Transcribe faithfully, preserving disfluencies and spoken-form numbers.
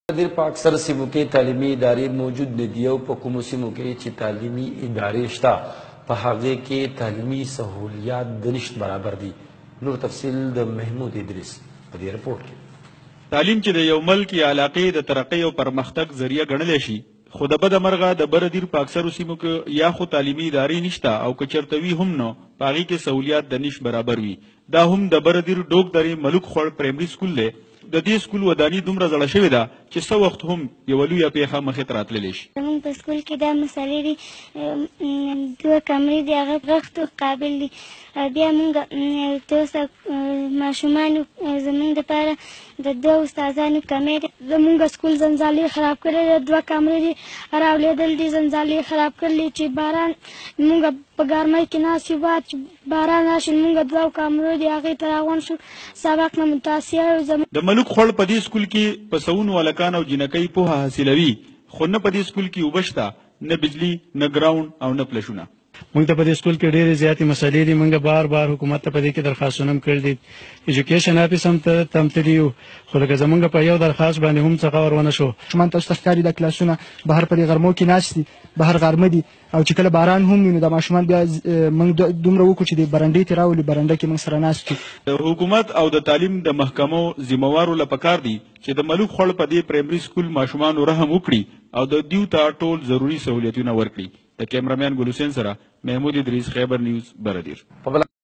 دیر په اکثر سیمو کې تعلیمي ادارې موجود نه دي او په کومو سیمو کې چې تعلیمي ادارې شته په هغې کې تعلیمي سهولیات د نشت برابر دي. نور تفصیل د محمود ادریس په دې رپورټ کې. تعلیم چې د یو ملک یا علاقې د ترقۍ او پرمختګ ذریعه ګڼلی شي، خو د بده مرغه د بره دیر په اکثرو سیمو کې یا خو تعلیمي ادارې نشته او که چېرته وي هم نو په هغې کې سهولیات د نشت برابر وي. دا هم د بره دیر ډوک درې ملوک خوړ پرایمري سکول دی. د دې سکول وداني دومره زړه شوې ده چې څه وخت هم یوه لویه پیښه مخې ته راتللی شي. زموږ په سکول کې دا مسالې دي، دوه کمرې دي، هغه غښتو قابل دي. بیا موږ تر ماشومانو زموږ دپاره د دوه استادانو کمې دي. زموږ سکول زنځالې خراب کړی دی، دوه کمرې دي راولېدل دي، زنځالې خراب کړلې چې باران موږ په ګرمۍ کې ناست یو، بعد چې باران راشي موږ دوه کمرو دي هغې ته راغونډ شو، سبق نه متاثره. د ملوک خوړ په دې سکول کې په سوونو هلکان او جینکۍ پوهه حاصلوي، خو نه په دې سکول کې اوبه شته، نه بجلي، نه ګراوند او نه پلشونه. موږ ته په دې سکول کې ډېرې زیاتې مسلې دي. موږ بار بار حکومت ته په دې کې درخواستونه هم کړي دي، ایجوکیشن آفیس هم ته تم تللي یو، خو لکه زموږ په یو درخواست باندې هم څه خبر ونه شو. ماشومان تاسو ته ښکاري دا کلاسونه بهر په دې غرمو کې ناست دي، بهر غرمه دي، او چې کله باران هم وي نو د ماشومان بیا موږ دومره وکړو چې د برنډې ترې راولي، برنډه کې موږ سره ناست یو. د حکومت او د تعلیم د محکمو ذمهوارو له پکار دي چې د ملوک خوړ په دې پرایمري سکول ماشومانو رحم وکړي او د دیو ته ټول ضروري سهولیتونه ورکړي. د کیمرامین ګل حسین سره محمود ادریس، خیبر نیوز، بردیر.